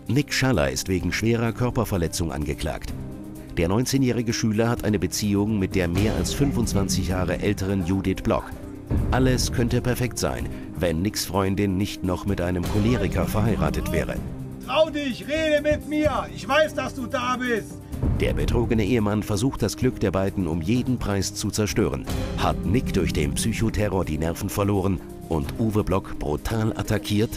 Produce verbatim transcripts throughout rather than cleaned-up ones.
Nick Schaller ist wegen schwerer Körperverletzung angeklagt. Der neunzehnjährige Schüler hat eine Beziehung mit der mehr als fünfundzwanzig Jahre älteren Judith Block. Alles könnte perfekt sein, wenn Nicks Freundin nicht noch mit einem Choleriker verheiratet wäre. Trau dich, rede mit mir! Ich weiß, dass du da bist! Der betrogene Ehemann versucht das Glück der beiden um jeden Preis zu zerstören. Hat Nick durch den Psychoterror die Nerven verloren und Uwe Block brutal attackiert?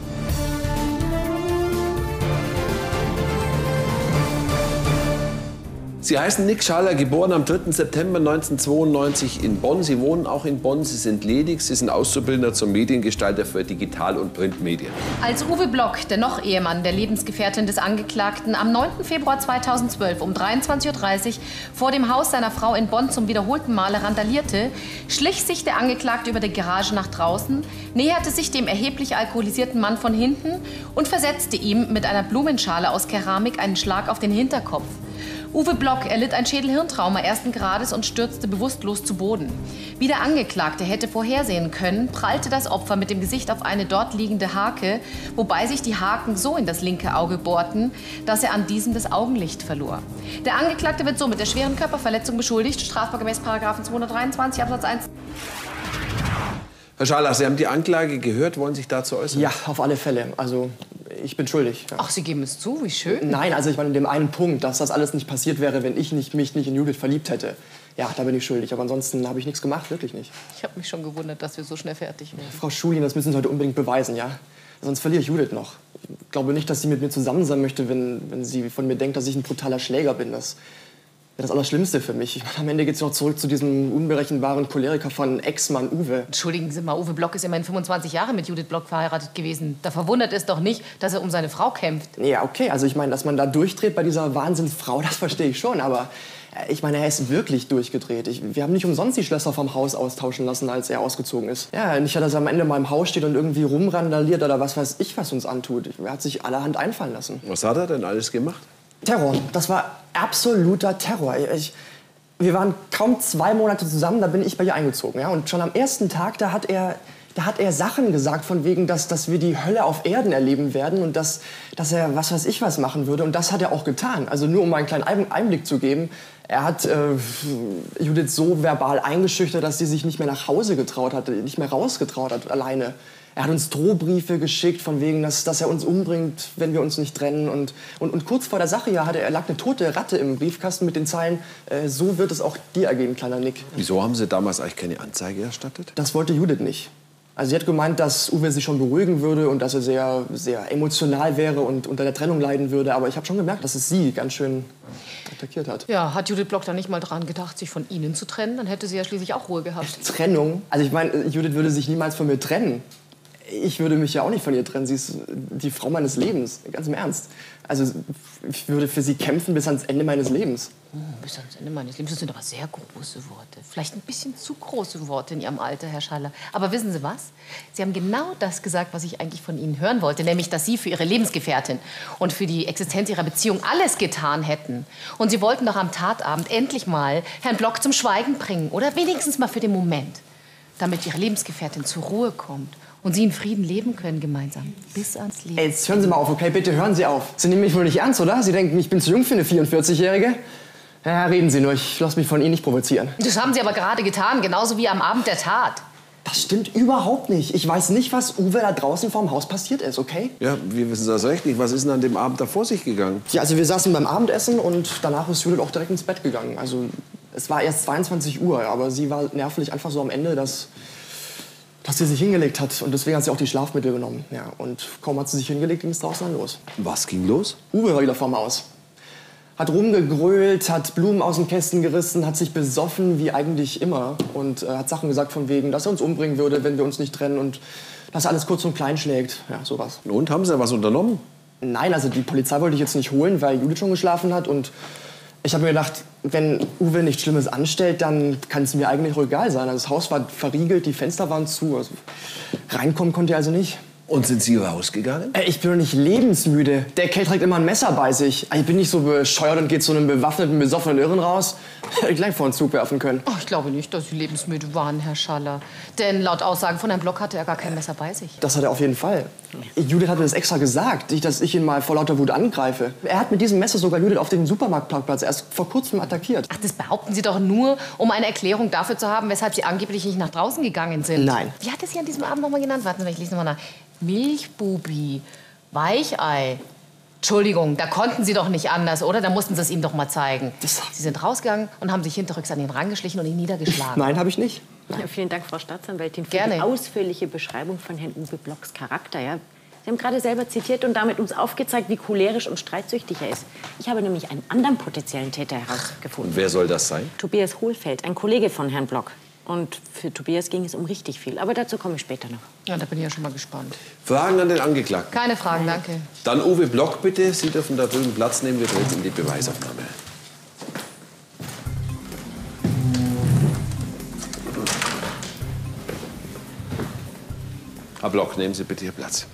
Sie heißen Nick Schaller, geboren am dritten September neunzehnhundertzweiundneunzig in Bonn. Sie wohnen auch in Bonn, Sie sind ledig, Sie sind Auszubildender zum Mediengestalter für Digital- und Printmedien. Als Uwe Block, der noch Ehemann der Lebensgefährtin des Angeklagten, am neunten Februar zweitausendzwölf um dreiundzwanzig Uhr dreißig vor dem Haus seiner Frau in Bonn zum wiederholten Male randalierte, schlich sich der Angeklagte über die Garage nach draußen, näherte sich dem erheblich alkoholisierten Mann von hinten und versetzte ihm mit einer Blumenschale aus Keramik einen Schlag auf den Hinterkopf. Uwe Block erlitt ein Schädelhirntrauma ersten Grades und stürzte bewusstlos zu Boden. Wie der Angeklagte hätte vorhersehen können, prallte das Opfer mit dem Gesicht auf eine dort liegende Hake, wobei sich die Haken so in das linke Auge bohrten, dass er an diesem das Augenlicht verlor. Der Angeklagte wird somit der schweren Körperverletzung beschuldigt, strafbar gemäß Paragraphen zweihundertdreiundzwanzig Absatz eins. Herr Schaller, Sie haben die Anklage gehört, wollen sich dazu äußern? Ja, auf alle Fälle. Also, ich bin schuldig. Ja. Ach, Sie geben es zu, wie schön. Nein, also ich meine in dem einen Punkt, dass das alles nicht passiert wäre, wenn ich nicht, mich nicht in Judith verliebt hätte. Ja, da bin ich schuldig. Aber ansonsten habe ich nichts gemacht, wirklich nicht. Ich habe mich schon gewundert, dass wir so schnell fertig werden. Frau Schulin, das müssen Sie heute unbedingt beweisen, ja? Sonst verliere ich Judith noch. Ich glaube nicht, dass sie mit mir zusammen sein möchte, wenn, wenn sie von mir denkt, dass ich ein brutaler Schläger bin. Das wäre das Allerschlimmste für mich. Ich meine, am Ende geht es noch zurück zu diesem unberechenbaren Choleriker von Ex-Mann Uwe. Entschuldigen Sie mal, Uwe Block ist immerhin fünfundzwanzig Jahre mit Judith Block verheiratet gewesen. Da verwundert es doch nicht, dass er um seine Frau kämpft. Ja, okay, also ich meine, dass man da durchdreht bei dieser Wahnsinnsfrau, das verstehe ich schon. Aber äh, ich meine, er ist wirklich durchgedreht. Ich, wir haben nicht umsonst die Schlösser vom Haus austauschen lassen, als er ausgezogen ist. Ja, nicht, dass er am Ende mal im Haus steht und irgendwie rumrandaliert oder was weiß ich, was uns antut. Er hat sich allerhand einfallen lassen. Was hat er denn alles gemacht? Terror. Das war absoluter Terror. Ich, wir waren kaum zwei Monate zusammen, da bin ich bei ihr eingezogen. Ja? Und schon am ersten Tag, da hat er, da hat er Sachen gesagt, von wegen, dass, dass wir die Hölle auf Erden erleben werden und dass, dass er was weiß ich was machen würde. Und das hat er auch getan. Also nur um mal einen kleinen Einblick zu geben. Er hat äh, Judith so verbal eingeschüchtert, dass sie sich nicht mehr nach Hause getraut hat, nicht mehr rausgetraut hat, alleine. Er hat uns Drohbriefe geschickt, von wegen, dass, dass er uns umbringt, wenn wir uns nicht trennen. Und, und, und kurz vor der Sache ja, hatte er lag eine tote Ratte im Briefkasten mit den Zeilen, äh, so wird es auch dir ergehen, kleiner Nick. Wieso haben Sie damals eigentlich keine Anzeige erstattet? Das wollte Judith nicht. Also sie hat gemeint, dass Uwe sich schon beruhigen würde und dass er sehr, sehr emotional wäre und unter der Trennung leiden würde. Aber ich habe schon gemerkt, dass es sie ganz schön attackiert hat. Ja, hat Judith Block da nicht mal dran gedacht, sich von Ihnen zu trennen? Dann hätte sie ja schließlich auch Ruhe gehabt. Trennung? Also ich meine, Judith würde sich niemals von mir trennen. Ich würde mich ja auch nicht von ihr trennen. Sie ist die Frau meines Lebens, ganz im Ernst. Also ich würde für sie kämpfen bis ans Ende meines Lebens. Oh, bis ans Ende meines Lebens, das sind aber sehr große Worte. Vielleicht ein bisschen zu große Worte in Ihrem Alter, Herr Schaller. Aber wissen Sie was? Sie haben genau das gesagt, was ich eigentlich von Ihnen hören wollte. Nämlich, dass Sie für Ihre Lebensgefährtin und für die Existenz Ihrer Beziehung alles getan hätten. Und Sie wollten doch am Tatabend endlich mal Herrn Block zum Schweigen bringen. Oder wenigstens mal für den Moment. Damit Ihre Lebensgefährtin zur Ruhe kommt. Und Sie in Frieden leben können gemeinsam. Bis ans Leben. Ey, jetzt hören Sie mal auf, okay? Bitte hören Sie auf. Sie nehmen mich wohl nicht ernst, oder? Sie denken, ich bin zu jung für eine vierundvierzig-Jährige? Ja, reden Sie nur. Ich lasse mich von Ihnen nicht provozieren. Das haben Sie aber gerade getan, genauso wie am Abend der Tat. Das stimmt überhaupt nicht. Ich weiß nicht, was Uwe da draußen vorm Haus passiert ist, okay? Ja, wir wissen das recht nicht. Was ist denn an dem Abend da vor sich gegangen? Ja, also wir saßen beim Abendessen und danach ist Judith auch direkt ins Bett gegangen. Also es war erst zweiundzwanzig Uhr, aber sie war nervlich einfach so am Ende, dass... dass sie sich hingelegt hat. Und deswegen hat sie auch die Schlafmittel genommen. Ja, und kaum hat sie sich hingelegt, ging es draußen dann los. Was ging los? Uwe war wieder vorm Haus. Hat rumgegrölt, hat Blumen aus dem Kästen gerissen, hat sich besoffen, wie eigentlich immer. Und äh, hat Sachen gesagt von wegen, dass er uns umbringen würde, wenn wir uns nicht trennen. Und dass er alles kurz und klein schlägt. Ja, sowas. Und, haben Sie was unternommen? Nein, also die Polizei wollte ich jetzt nicht holen, weil Judith schon geschlafen hat. Und ich habe mir gedacht, wenn Uwe nichts Schlimmes anstellt, dann kann es mir eigentlich auch egal sein. Also das Haus war verriegelt, die Fenster waren zu. Also reinkommen konnte er also nicht. Und sind Sie rausgegangen? Äh, ich bin doch nicht lebensmüde. Der Kerl trägt immer ein Messer bei sich. Ich bin nicht so bescheuert und geht zu einem bewaffneten, besoffenen Irren raus. Hätte ich gleich vor den Zug werfen können. Oh, ich glaube nicht, dass Sie lebensmüde waren, Herr Schaller. Denn laut Aussagen von Herrn Block hatte er gar kein Messer bei sich. Das hat er auf jeden Fall. Judith hat mir das extra gesagt, nicht, dass ich ihn mal vor lauter Wut angreife. Er hat mit diesem Messer sogar Judith auf dem Supermarktparkplatz erst vor kurzem attackiert. Ach, das behaupten Sie doch nur, um eine Erklärung dafür zu haben, weshalb Sie angeblich nicht nach draußen gegangen sind. Nein. Wie hat es Sie an diesem Abend noch mal genannt? Warten Sie, ich lese noch mal nach. Milchbubi, Weichei. Entschuldigung, da konnten Sie doch nicht anders, oder? Da mussten Sie es ihm doch mal zeigen. Das- Sie sind rausgegangen und haben sich hinterrücks an ihn rangeschlichen und ihn niedergeschlagen. Nein, habe ich nicht. Ja, vielen Dank, Frau Staatsanwältin, für Gerne. die ausführliche Beschreibung von Herrn Uwe Blocks Charakter. Ja. Sie haben gerade selber zitiert und damit uns aufgezeigt, wie cholerisch und streitsüchtig er ist. Ich habe nämlich einen anderen potenziellen Täter herausgefunden. Und wer soll das sein? Tobias Hohlfeld, ein Kollege von Herrn Block. Und für Tobias ging es um richtig viel. Aber dazu komme ich später noch. Ja, da bin ich ja schon mal gespannt. Fragen an den Angeklagten? Keine Fragen, danke. Dann Uwe Block, bitte. Sie dürfen da drüben Platz nehmen. Wir treten in die Beweisaufnahme. Herr Block, nehmen Sie bitte Ihr Platz.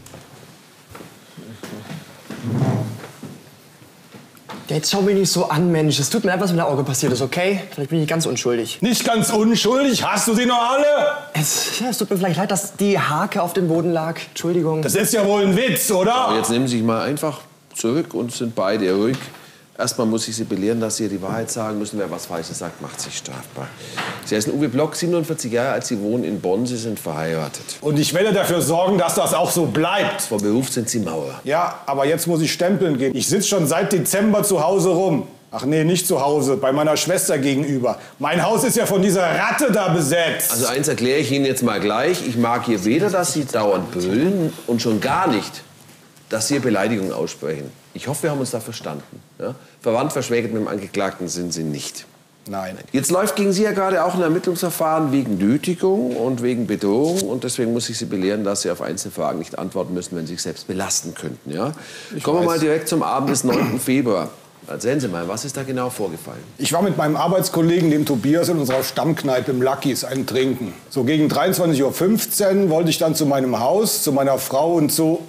Ja, jetzt schau mich nicht so an, Mensch. Es tut mir leid, was mit dem Auge passiert ist, okay? Vielleicht bin ich ganz unschuldig. Nicht ganz unschuldig. Hast du sie noch alle? Es, ja, es tut mir vielleicht leid, dass die Hake auf dem Boden lag. Entschuldigung. Das ist ja wohl ein Witz, oder? Aber jetzt nehmen Sie sich mal einfach zurück und sind beide ruhig. Erstmal muss ich Sie belehren, dass Sie die Wahrheit sagen müssen. Wer was Falsches sagt, macht sich strafbar. Sie heißen Uwe Block, siebenundvierzig Jahre alt, Sie wohnen in Bonn, Sie sind verheiratet. Und ich werde dafür sorgen, dass das auch so bleibt. Vor Beruf sind Sie Maurer. Ja, aber jetzt muss ich stempeln gehen. Ich sitze schon seit Dezember zu Hause rum. Ach nee, nicht zu Hause, bei meiner Schwester gegenüber. Mein Haus ist ja von dieser Ratte da besetzt. Also eins erkläre ich Ihnen jetzt mal gleich. Ich mag hier weder, dass Sie dauernd brüllen und schon gar nicht, dass Sie hier Beleidigungen aussprechen. Ich hoffe, wir haben uns da verstanden. Ja? Verwandt, verschwägert mit dem Angeklagten sind Sie nicht. Nein. Jetzt läuft gegen Sie ja gerade auch ein Ermittlungsverfahren wegen Nötigung und wegen Bedrohung. Und deswegen muss ich Sie belehren, dass Sie auf einzelne Fragen nicht antworten müssen, wenn Sie sich selbst belasten könnten. Ja? Kommen wir mal direkt zum Abend des neunten Februar. Erzählen Sie mal, was ist da genau vorgefallen? Ich war mit meinem Arbeitskollegen, dem Tobias, in unserer Stammkneipe im Lucky's einen trinken. So gegen dreiundzwanzig Uhr fünfzehn wollte ich dann zu meinem Haus, zu meiner Frau und zu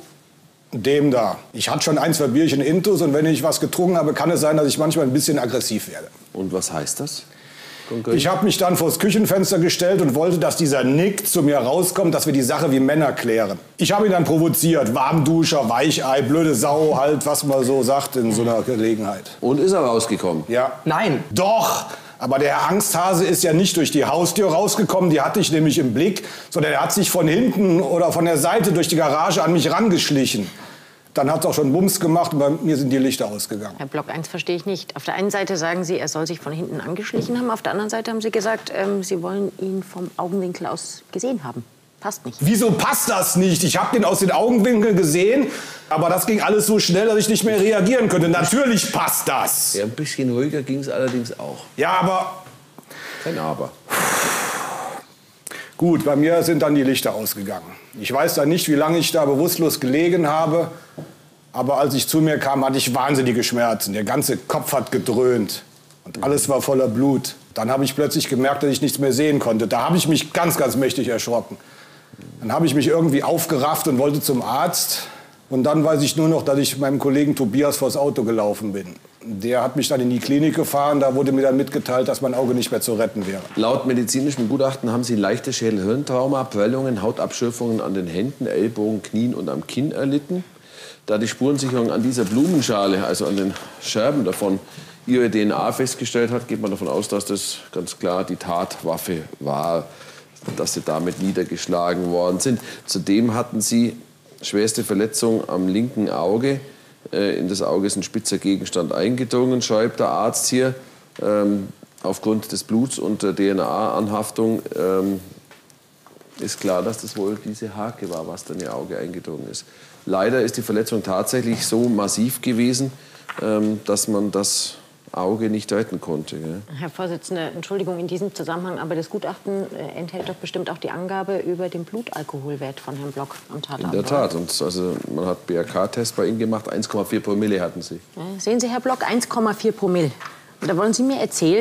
dem da. Ich hatte schon ein, zwei Bierchen intus und wenn ich was getrunken habe, kann es sein, dass ich manchmal ein bisschen aggressiv werde. Und was heißt das? Ich habe mich dann vors Küchenfenster gestellt und wollte, dass dieser Nick zu mir rauskommt, dass wir die Sache wie Männer klären. Ich habe ihn dann provoziert. Warmduscher, Weichei, blöde Sau, halt, was man so sagt in so einer Gelegenheit. Und ist er rausgekommen? Ja. Nein. Doch! Aber der Angsthase ist ja nicht durch die Haustür rausgekommen, die hatte ich nämlich im Blick, sondern er hat sich von hinten oder von der Seite durch die Garage an mich rangeschlichen. Dann hat es auch schon Bums gemacht und bei mir sind die Lichter ausgegangen. Herr Block, eins verstehe ich nicht. Auf der einen Seite sagen Sie, er soll sich von hinten angeschlichen haben. Auf der anderen Seite haben Sie gesagt, ähm, Sie wollen ihn vom Augenwinkel aus gesehen haben. Passt nicht. Wieso passt das nicht? Ich habe den aus den Augenwinkeln gesehen, aber das ging alles so schnell, dass ich nicht mehr reagieren könnte. Natürlich passt das. Ja, ein bisschen ruhiger ging es allerdings auch. Ja, aber Kein Aber. gut, bei mir sind dann die Lichter ausgegangen. Ich weiß dann nicht, wie lange ich da bewusstlos gelegen habe, aber als ich zu mir kam, hatte ich wahnsinnige Schmerzen. Der ganze Kopf hat gedröhnt und alles war voller Blut. Dann habe ich plötzlich gemerkt, dass ich nichts mehr sehen konnte. Da habe ich mich ganz, ganz mächtig erschrocken. Dann habe ich mich irgendwie aufgerafft und wollte zum Arzt. Und dann weiß ich nur noch, dass ich meinem Kollegen Tobias vors Auto gelaufen bin. Der hat mich dann in die Klinik gefahren. Da wurde mir dann mitgeteilt, dass mein Auge nicht mehr zu retten wäre. Laut medizinischem Gutachten haben Sie leichte Schädel-Hirntrauma, Prellungen, Hautabschürfungen an den Händen, Ellbogen, Knien und am Kinn erlitten. Da die Spurensicherung an dieser Blumenschale, also an den Scherben davon, Ihre D N A festgestellt hat, geht man davon aus, dass das ganz klar die Tatwaffe war, dass Sie damit niedergeschlagen worden sind. Zudem hatten Sie schwerste Verletzung am linken Auge. In das Auge ist ein spitzer Gegenstand eingedrungen, schreibt der Arzt hier. Ähm, aufgrund des Bluts und der D N A-Anhaftung ähm, ist klar, dass das wohl diese Hake war, was dann in Ihr Auge eingedrungen ist. Leider ist die Verletzung tatsächlich so massiv gewesen, ähm, dass man das Auge nicht retten konnte. Gell? Herr Vorsitzender, Entschuldigung in diesem Zusammenhang, aber das Gutachten äh, enthält doch bestimmt auch die Angabe über den Blutalkoholwert von Herrn Block am Tatabend. In der Tat. Und also man hat B R K-Test bei Ihnen gemacht. eins Komma vier Promille hatten Sie. Ja, sehen Sie, Herr Block, eins Komma vier Promille. Und da wollen Sie mir erzählen,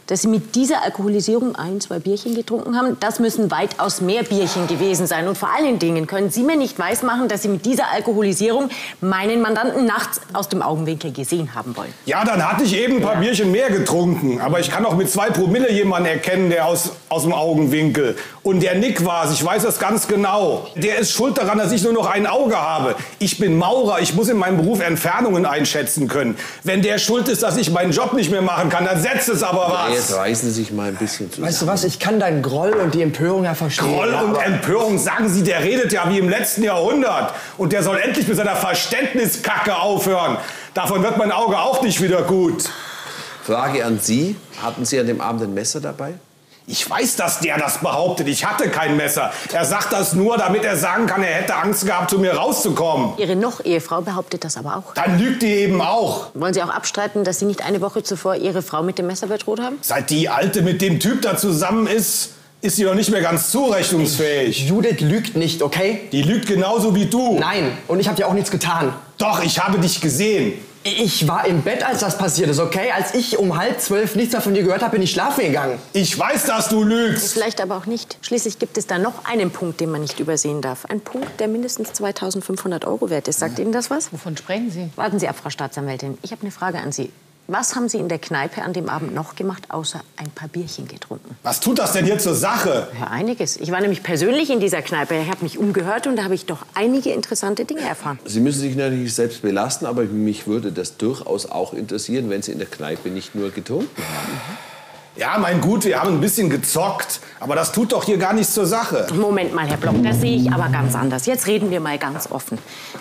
dass Sie mit dieser Alkoholisierung ein, zwei Bierchen getrunken haben. Das müssen weitaus mehr Bierchen gewesen sein. Und vor allen Dingen können Sie mir nicht weismachen, dass Sie mit dieser Alkoholisierung meinen Mandanten nachts aus dem Augenwinkel gesehen haben wollen. Ja, dann hatte ich eben ein paar ja. Bierchen mehr getrunken. Aber ich kann auch mit zwei Promille jemanden erkennen, der aus, aus dem Augenwinkel. Und der Nick war es, ich weiß das ganz genau. Der ist schuld daran, dass ich nur noch ein Auge habe. Ich bin Maurer, ich muss in meinem Beruf Entfernungen einschätzen können. Wenn der schuld ist, dass ich meinen Job nicht mehr machen kann, dann setzt es aber was. Ja, jetzt reißen Sie sich mal ein bisschen zusammen. Weißt du was, ich kann deinen Groll und die Empörung ja verstehen. Groll ja, und Empörung, sagen Sie, der redet ja wie im letzten Jahrhundert. Und der soll endlich mit seiner Verständniskacke aufhören. Davon wird mein Auge auch nicht wieder gut. Frage an Sie, hatten Sie an dem Abend ein Messer dabei? Ich weiß, dass der das behauptet. Ich hatte kein Messer. Er sagt das nur, damit er sagen kann, er hätte Angst gehabt, zu mir rauszukommen. Ihre Noch-Ehefrau behauptet das aber auch. Dann lügt die eben auch. Wollen Sie auch abstreiten, dass Sie nicht eine Woche zuvor Ihre Frau mit dem Messer bedroht haben? Seit die Alte mit dem Typ da zusammen ist, ist sie doch nicht mehr ganz zurechnungsfähig. Judith lügt nicht, okay? Die lügt genauso wie du. Nein, und ich habe dir auch nichts getan. Doch, ich habe dich gesehen. Ich war im Bett, als das passiert ist, okay? Als ich um halb zwölf nichts mehr von dir gehört habe, bin ich schlafen gegangen. Ich weiß, dass du lügst. Vielleicht aber auch nicht. Schließlich gibt es da noch einen Punkt, den man nicht übersehen darf. Ein Punkt, der mindestens zweitausendfünfhundert Euro wert ist. Sagt Ihnen das was? Wovon sprechen Sie? Warten Sie ab, Frau Staatsanwältin. Ich habe eine Frage an Sie. Was haben Sie in der Kneipe an dem Abend noch gemacht, außer ein paar Bierchen getrunken? Was tut das denn hier zur Sache? Ja, einiges. Ich war nämlich persönlich in dieser Kneipe. Ich habe mich umgehört und da habe ich doch einige interessante Dinge erfahren. Sie müssen sich natürlich selbst belasten, aber mich würde das durchaus auch interessieren, wenn Sie in der Kneipe nicht nur getrunken haben. Ja, mein Gut, wir haben ein bisschen gezockt, aber das tut doch hier gar nichts zur Sache. Moment mal, Herr Block, das sehe ich aber ganz anders. Jetzt reden wir mal ganz offen.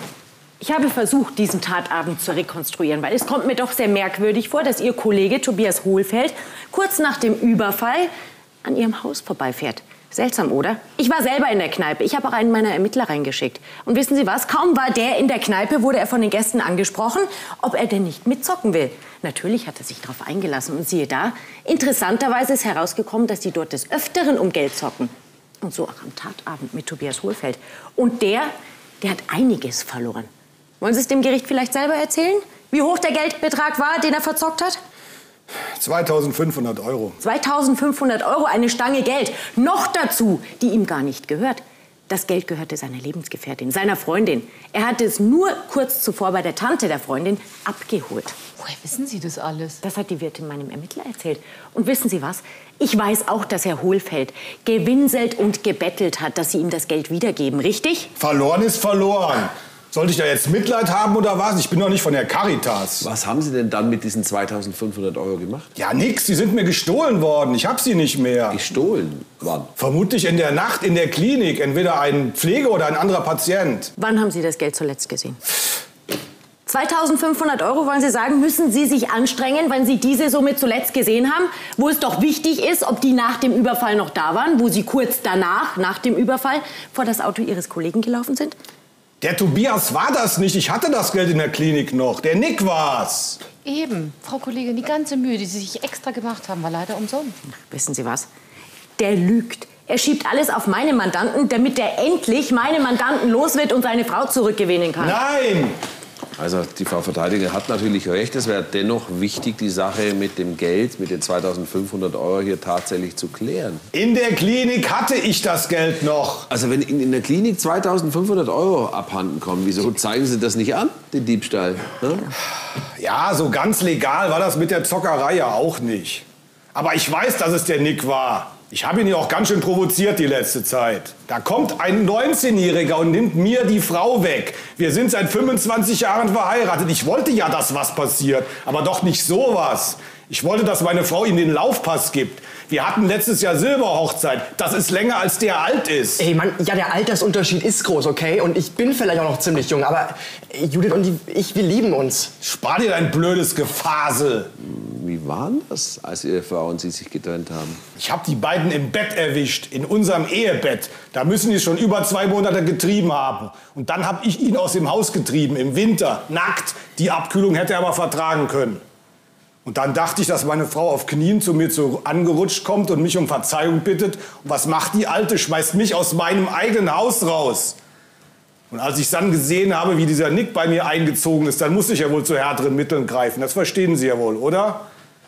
Ich habe versucht, diesen Tatabend zu rekonstruieren, weil es kommt mir doch sehr merkwürdig vor, dass Ihr Kollege Tobias Hohlfeld kurz nach dem Überfall an Ihrem Haus vorbeifährt. Seltsam, oder? Ich war selber in der Kneipe. Ich habe auch einen meiner Ermittler reingeschickt. Und wissen Sie was? Kaum war der in der Kneipe, wurde er von den Gästen angesprochen, ob er denn nicht mitzocken will. Natürlich hat er sich darauf eingelassen. Und siehe da, interessanterweise ist herausgekommen, dass die dort des Öfteren um Geld zocken. Und so auch am Tatabend mit Tobias Hohlfeld. Und der, der hat einiges verloren. Wollen Sie es dem Gericht vielleicht selber erzählen? Wie hoch der Geldbetrag war, den er verzockt hat? zweitausendfünfhundert Euro. zweitausendfünfhundert Euro, eine Stange Geld. Noch dazu, die ihm gar nicht gehört. Das Geld gehörte seiner Lebensgefährtin, seiner Freundin. Er hatte es nur kurz zuvor bei der Tante der Freundin abgeholt. Woher wissen Sie das alles? Das hat die Wirtin meinem Ermittler erzählt. Und wissen Sie was? Ich weiß auch, dass Herr Hohlfeld gewinselt und gebettelt hat, dass Sie ihm das Geld wiedergeben, richtig? Verloren ist verloren. Sollte ich da jetzt Mitleid haben oder was? Ich bin doch nicht von der Caritas. Was haben Sie denn dann mit diesen zweitausendfünfhundert Euro gemacht? Ja, nix. Die sind mir gestohlen worden. Ich hab sie nicht mehr. Gestohlen? Wann? Vermutlich in der Nacht in der Klinik. Entweder ein Pflege- oder ein anderer Patient. Wann haben Sie das Geld zuletzt gesehen? zweitausendfünfhundert Euro, wollen Sie sagen, müssen Sie sich anstrengen, wenn Sie diese Summe zuletzt gesehen haben? Wo es doch wichtig ist, ob die nach dem Überfall noch da waren, wo Sie kurz danach, nach dem Überfall, vor das Auto Ihres Kollegen gelaufen sind? Der Tobias war das nicht. Ich hatte das Geld in der Klinik noch. Der Nick war's. Eben, Frau Kollegin, die ganze Mühe, die Sie sich extra gemacht haben, war leider umsonst. Wissen Sie was? Der lügt. Er schiebt alles auf meine Mandanten, damit er endlich meine Mandanten los wird und seine Frau zurückgewinnen kann. Nein! Also die Frau Verteidigerin hat natürlich recht. Es wäre dennoch wichtig, die Sache mit dem Geld, mit den zweitausendfünfhundert Euro hier tatsächlich zu klären. In der Klinik hatte ich das Geld noch. Also wenn Ihnen in der Klinik zweitausendfünfhundert Euro abhanden kommen, wieso zeigen Sie das nicht an, den Diebstahl? Ne? Ja, so ganz legal war das mit der Zockerei ja auch nicht. Aber ich weiß, dass es der Nick war. Ich habe ihn ja auch ganz schön provoziert die letzte Zeit. Da kommt ein neunzehnjähriger und nimmt mir die Frau weg. Wir sind seit fünfundzwanzig Jahren verheiratet. Ich wollte ja, dass was passiert, aber doch nicht sowas. Ich wollte, dass meine Frau ihm den Laufpass gibt. Wir hatten letztes Jahr Silberhochzeit. Das ist länger, als der alt ist. Ey, Mann, ja, der Altersunterschied ist groß, okay? Und ich bin vielleicht auch noch ziemlich jung, aber Judith und ich, wir lieben uns. Spar dir dein blödes Gefasel. Wie war denn das, als Ihre Frau und Sie sich getrennt haben? Ich habe die beiden im Bett erwischt, in unserem Ehebett. Da müssen die schon über zwei Monate getrieben haben. Und dann habe ich ihn aus dem Haus getrieben, im Winter, nackt. Die Abkühlung hätte er aber vertragen können. Und dann dachte ich, dass meine Frau auf Knien zu mir zu angerutscht kommt und mich um Verzeihung bittet. Und was macht die Alte? Schmeißt mich aus meinem eigenen Haus raus. Und als ich dann gesehen habe, wie dieser Nick bei mir eingezogen ist, dann musste ich ja wohl zu härteren Mitteln greifen. Das verstehen Sie ja wohl, oder?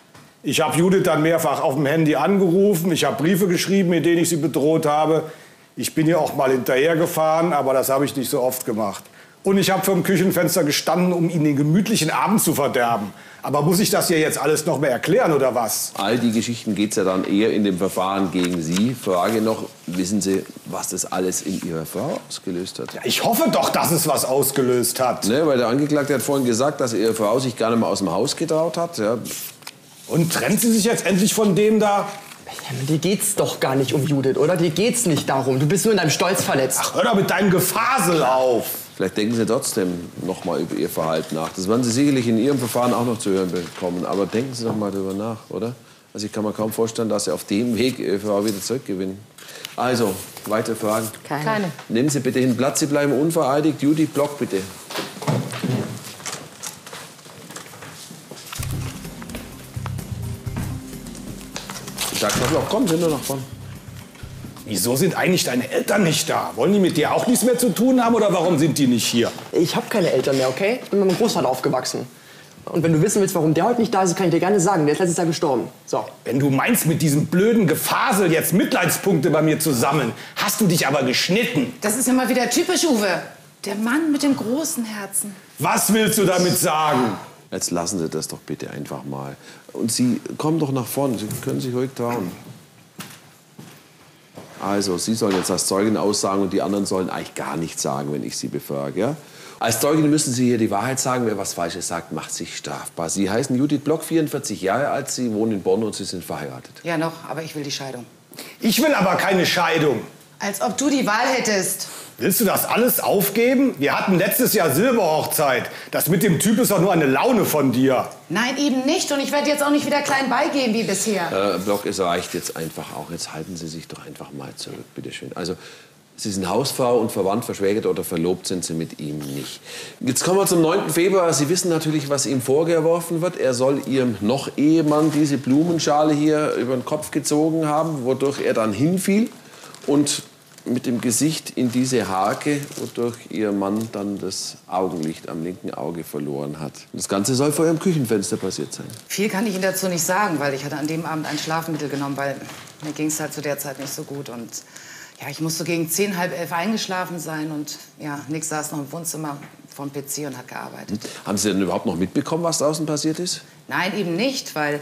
Ich habe Judith dann mehrfach auf dem Handy angerufen. Ich habe Briefe geschrieben, mit denen ich sie bedroht habe. Ich bin ihr auch mal hinterhergefahren, aber das habe ich nicht so oft gemacht. Und ich habe vor dem Küchenfenster gestanden, um ihnen den gemütlichen Abend zu verderben. Aber muss ich das hier jetzt alles noch mehr erklären, oder was? All die Geschichten geht es ja dann eher in dem Verfahren gegen Sie. Frage noch, wissen Sie, was das alles in Ihrer Frau ausgelöst hat? Ja, ich hoffe doch, dass es was ausgelöst hat. Ne, weil der Angeklagte hat vorhin gesagt, dass Ihre Frau sich gar nicht mehr aus dem Haus getraut hat. Ja. Und trennt sie sich jetzt endlich von dem da? Ja, dir geht's doch gar nicht um Judith, oder? Dir geht's nicht darum. Du bist nur in deinem Stolz verletzt. Ach, hör doch mit deinem Gefasel auf. Vielleicht denken Sie trotzdem noch mal über Ihr Verhalten nach. Das werden Sie sicherlich in Ihrem Verfahren auch noch zu hören bekommen. Aber denken Sie doch mal darüber nach, oder? Also ich kann mir kaum vorstellen, dass Sie auf dem Weg Ihre Frau wieder zurückgewinnen. Also, weitere Fragen? Keine. Keine. Nehmen Sie bitte hin Platz, Sie bleiben unvereidigt. Judith Block, bitte. Doktor Block, kommen Sie nur nach vorne. Wieso sind eigentlich deine Eltern nicht da? Wollen die mit dir auch nichts mehr zu tun haben oder warum sind die nicht hier? Ich habe keine Eltern mehr, okay? Ich bin mit meinem Großvater aufgewachsen. Und wenn du wissen willst, warum der heute nicht da ist, kann ich dir gerne sagen. Der ist letztes Jahr gestorben. So. Wenn du meinst, mit diesem blöden Gefasel jetzt Mitleidspunkte bei mir zu sammeln, hast du dich aber geschnitten. Das ist ja mal wieder typisch, Uwe. Der Mann mit dem großen Herzen. Was willst du damit sagen? Jetzt lassen Sie das doch bitte einfach mal. Und Sie kommen doch nach vorne. Sie können sich ruhig trauen. Also, Sie sollen jetzt als Zeugin aussagen und die anderen sollen eigentlich gar nichts sagen, wenn ich Sie befrage. Ja? Als Zeugin müssen Sie hier die Wahrheit sagen. Wer was Falsches sagt, macht sich strafbar. Sie heißen Judith Block, vierundvierzig Jahre alt. Sie wohnen in Bonn und Sie sind verheiratet. Ja, noch, aber ich will die Scheidung. Ich will aber keine Scheidung. Als ob du die Wahl hättest. Willst du das alles aufgeben? Wir hatten letztes Jahr Silberhochzeit. Das mit dem Typ ist doch nur eine Laune von dir. Nein, eben nicht. Und ich werde jetzt auch nicht wieder klein beigehen wie bisher. Herr Block, es reicht jetzt einfach auch. Jetzt halten Sie sich doch einfach mal zurück, bitteschön. Also, Sie sind Hausfrau und verwandt, verschwägert oder verlobt sind Sie mit ihm nicht. Jetzt kommen wir zum neunten Februar. Sie wissen natürlich, was ihm vorgeworfen wird. Er soll Ihrem Noch-Ehemann diese Blumenschale hier über den Kopf gezogen haben, wodurch er dann hinfiel und mit dem Gesicht in diese Hake, wodurch ihr Mann dann das Augenlicht am linken Auge verloren hat. Das Ganze soll vor ihrem Küchenfenster passiert sein. Viel kann ich Ihnen dazu nicht sagen, weil ich hatte an dem Abend ein Schlafmittel genommen, weil mir ging es halt zu der Zeit nicht so gut. Und ja, ich musste gegen zehn, halb elf eingeschlafen sein und ja, Nick saß noch im Wohnzimmer vom P C und hat gearbeitet. Haben Sie denn überhaupt noch mitbekommen, was draußen passiert ist? Nein, eben nicht, weil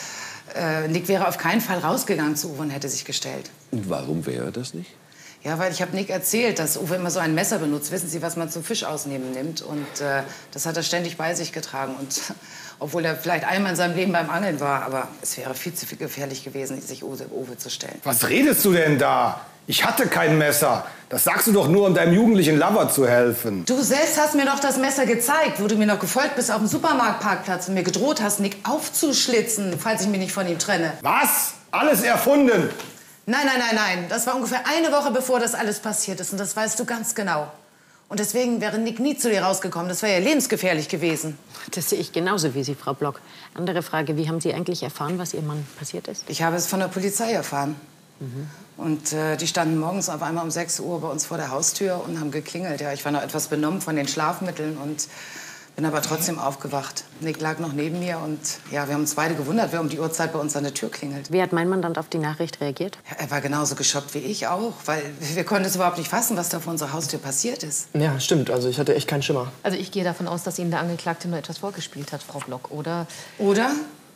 äh, Nick wäre auf keinen Fall rausgegangen zu Uwe und hätte sich gestellt. Und warum wäre er das nicht? Ja, weil ich habe Nick erzählt, dass Uwe immer so ein Messer benutzt. Wissen Sie, was man zum Fisch ausnehmen nimmt? Und äh, das hat er ständig bei sich getragen. Und obwohl er vielleicht einmal in seinem Leben beim Angeln war, aber es wäre viel zu viel gefährlich gewesen, sich Uwe, Uwe zu stellen. Was redest du denn da? Ich hatte kein Messer. Das sagst du doch nur, um deinem jugendlichen Lover zu helfen. Du selbst hast mir doch das Messer gezeigt, wo du mir noch gefolgt bist auf dem Supermarktparkplatz und mir gedroht hast, Nick aufzuschlitzen, falls ich mich nicht von ihm trenne. Was? Alles erfunden? Nein, nein, nein, nein. Das war ungefähr eine Woche, bevor das alles passiert ist. Und das weißt du ganz genau. Und deswegen wäre Nick nie zu dir rausgekommen. Das wäre ja lebensgefährlich gewesen. Das sehe ich genauso wie Sie, Frau Block. Andere Frage, wie haben Sie eigentlich erfahren, was Ihrem Mann passiert ist? Ich habe es von der Polizei erfahren. Mhm. Und äh, die standen morgens auf einmal um sechs Uhr bei uns vor der Haustür und haben geklingelt. Ja, ich war noch etwas benommen von den Schlafmitteln und bin aber trotzdem aufgewacht. Nick lag noch neben mir und ja, wir haben uns beide gewundert, wer um die Uhrzeit bei uns an der Tür klingelt. Wie hat mein Mandant auf die Nachricht reagiert? Ja, er war genauso geschockt wie ich auch, weil wir konnten es überhaupt nicht fassen, was da vor unserer Haustür passiert ist. Ja, stimmt. Also ich hatte echt keinen Schimmer. Also ich gehe davon aus, dass Ihnen der Angeklagte nur etwas vorgespielt hat, Frau Block, oder? Oder?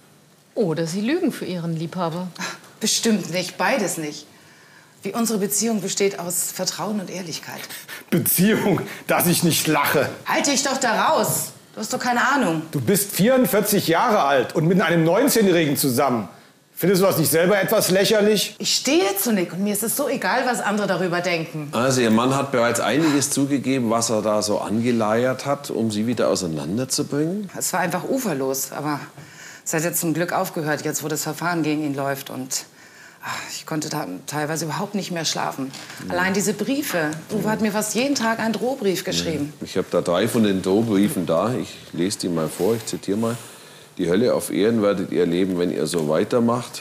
Oder Sie lügen für Ihren Liebhaber. Bestimmt nicht, beides nicht. Wie unsere Beziehung besteht aus Vertrauen und Ehrlichkeit. Beziehung, dass ich nicht lache. Halt dich doch da raus. Du hast doch keine Ahnung. Du bist vierundvierzig Jahre alt und mit einem neunzehnjährigen zusammen. Findest du das nicht selber etwas lächerlich? Ich stehe zu Nick und mir ist es so egal, was andere darüber denken. Also Ihr Mann hat bereits einiges zugegeben, was er da so angeleiert hat, um Sie wieder auseinanderzubringen? Es war einfach uferlos, aber es hat jetzt zum Glück aufgehört, jetzt wo das Verfahren gegen ihn läuft. Und ach, ich konnte da teilweise überhaupt nicht mehr schlafen. Ja. Allein diese Briefe. Uwe hat mir fast jeden Tag einen Drohbrief geschrieben. Ich habe da drei von den Drohbriefen da. Ich lese die mal vor, ich zitiere mal. Die Hölle auf Erden werdet ihr erleben, wenn ihr so weitermacht.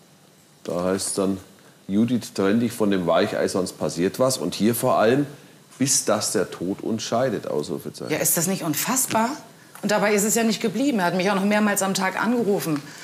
Da heißt es dann, Judith, trenn dich von dem Weichei, sonst passiert was. Und hier vor allem, bis dass der Tod uns scheidet, Ausrufezeichen. Ja, ist das nicht unfassbar? Und dabei ist es ja nicht geblieben. Er hat mich auch noch mehrmals am Tag angerufen.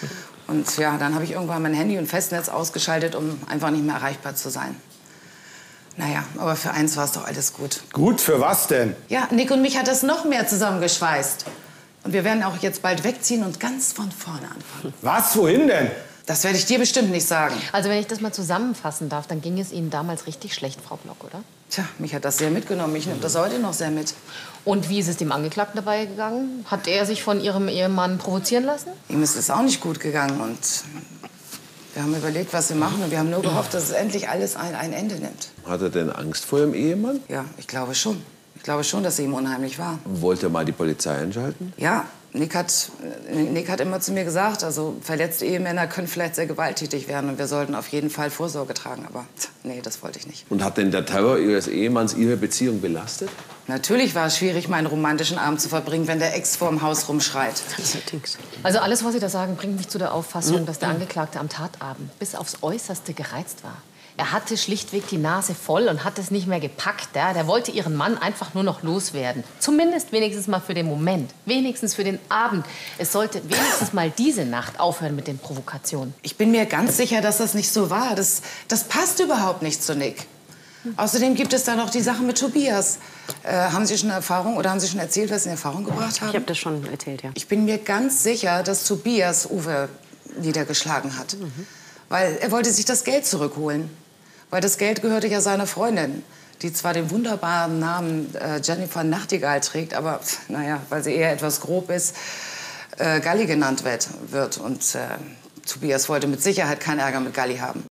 Und ja, dann habe ich irgendwann mein Handy und Festnetz ausgeschaltet, um einfach nicht mehr erreichbar zu sein. Naja, aber für eins war es doch alles gut. Gut, für was denn? Ja, Nick und mich hat das noch mehr zusammengeschweißt. Und wir werden auch jetzt bald wegziehen und ganz von vorne anfangen. Was? Wohin denn? Das werde ich dir bestimmt nicht sagen. Also wenn ich das mal zusammenfassen darf, dann ging es Ihnen damals richtig schlecht, Frau Block, oder? Tja, mich hat das sehr mitgenommen. Mich nimmt das heute noch sehr mit. Und wie ist es dem Angeklagten dabei gegangen? Hat er sich von Ihrem Ehemann provozieren lassen? Ihm ist es auch nicht gut gegangen. Und wir haben überlegt, was wir machen. Und wir haben nur gehofft, dass es endlich alles ein, ein Ende nimmt. Hat er denn Angst vor ihrem Ehemann? Ja, ich glaube schon. Ich glaube schon, dass es ihm unheimlich war. Wollte er mal die Polizei einschalten? Ja, Nick hat, Nick hat immer zu mir gesagt, also verletzte Ehemänner können vielleicht sehr gewalttätig werden und wir sollten auf jeden Fall Vorsorge tragen. Aber nee, das wollte ich nicht. Und hat denn der Terror Ihres Ehemanns Ihre Beziehung belastet? Natürlich war es schwierig, meinen romantischen Abend zu verbringen, wenn der Ex vorm Haus rumschreit. Also alles, was Sie da sagen, bringt mich zu der Auffassung, dass der Angeklagte am Tatabend bis aufs Äußerste gereizt war. Er hatte schlichtweg die Nase voll und hat es nicht mehr gepackt. Ja? Der wollte ihren Mann einfach nur noch loswerden. Zumindest wenigstens mal für den Moment. Wenigstens für den Abend. Es sollte wenigstens mal diese Nacht aufhören mit den Provokationen. Ich bin mir ganz sicher, dass das nicht so war. Das, das passt überhaupt nicht zu Nick. Außerdem gibt es da noch die Sache mit Tobias. Äh, haben Sie schon Erfahrung oder haben Sie schon erzählt, was Sie in Erfahrung gebracht haben? Ich habe das schon erzählt, ja. Ich bin mir ganz sicher, dass Tobias Uwe niedergeschlagen hat. Mhm. Weil er wollte sich das Geld zurückholen. Weil das Geld gehörte ja seiner Freundin, die zwar den wunderbaren Namen äh, Jennifer Nachtigall trägt, aber naja, weil sie eher etwas grob ist, äh, Galli genannt wird. wird. Und äh, Tobias wollte mit Sicherheit keinen Ärger mit Galli haben.